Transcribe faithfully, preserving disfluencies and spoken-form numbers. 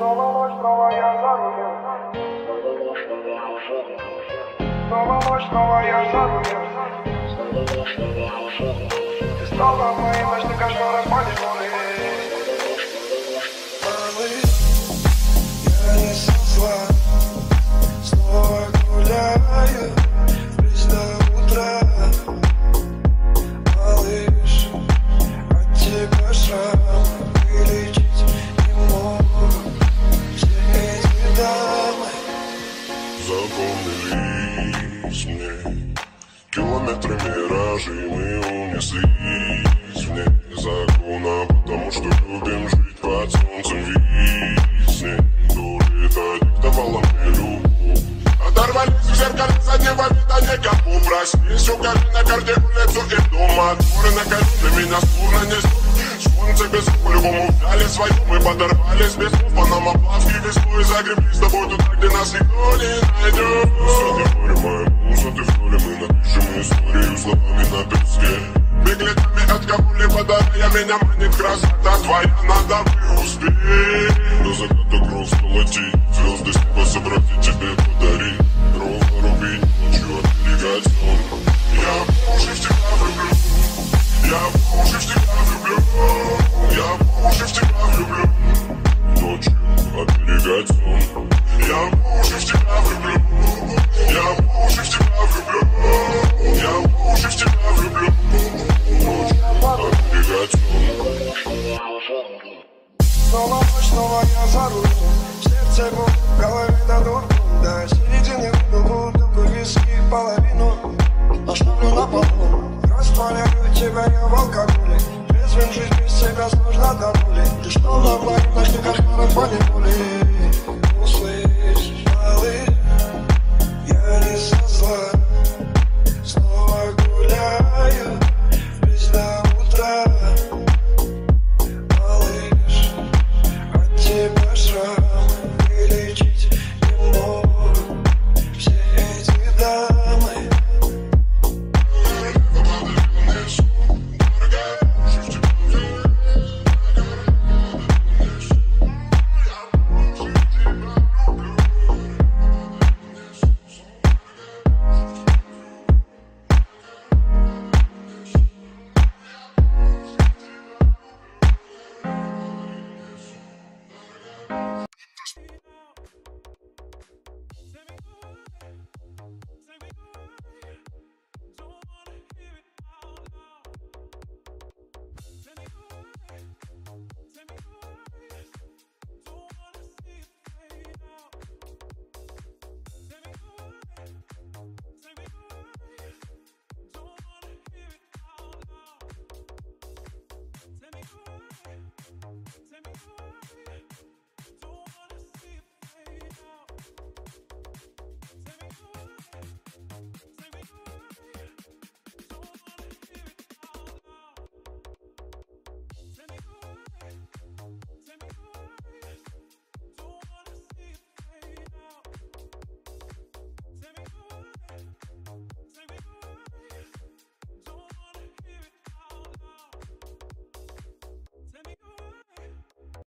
Снова ночь, снова я за рулем. Снова ночь, снова я за рулем. Ты стала моим ночным кошмаром по неволе. Малыш, я не со зла, снова гуляю вплесь до утра. Малыш, от тебя шрам вылечить не могу. Все эти дамы запомнились мне километры миражей, мы унеслись вне закона, потому что любим жить под солнцем весны. Дури-то диктовала мне любовь. Оторвались в зеркало заднего вида, никому проснись. Укажи на карте улицу и дома. Дворы на колюне меня словно несет. Солнце без по-любому взяли свою. Мы подорвались без слов, по нам оплавки весной загребли с тобой туда, где нас никто не найдет. Муза, ты моя муза, ты в школе, мы напишем историю словами на песке. Беглетами от кого-либо дарая, меня манит красота твоя, надо успеть. До заката кровь сколотить, звезды с неба собрать и тебе подарить. Ровно рубить, ночью оберегать сон. Я по уши в тебя влюблю, я по уши в тебя влюблю, я по уши в тебя влюблю. Ночью оберегать сон. Я по уши в тебя влюблю, я по уши в тебя влюблю, я по уши в тебя влюблю. Ночью оберегать сон. Снова ночь, снова я за рулем. Сердце губ, в голове до дурку. До середины выпил бутылку виски, половину оставлю на полу. Располяю тебя я в алкоголе. Трезвым жизнь без тебя сложно.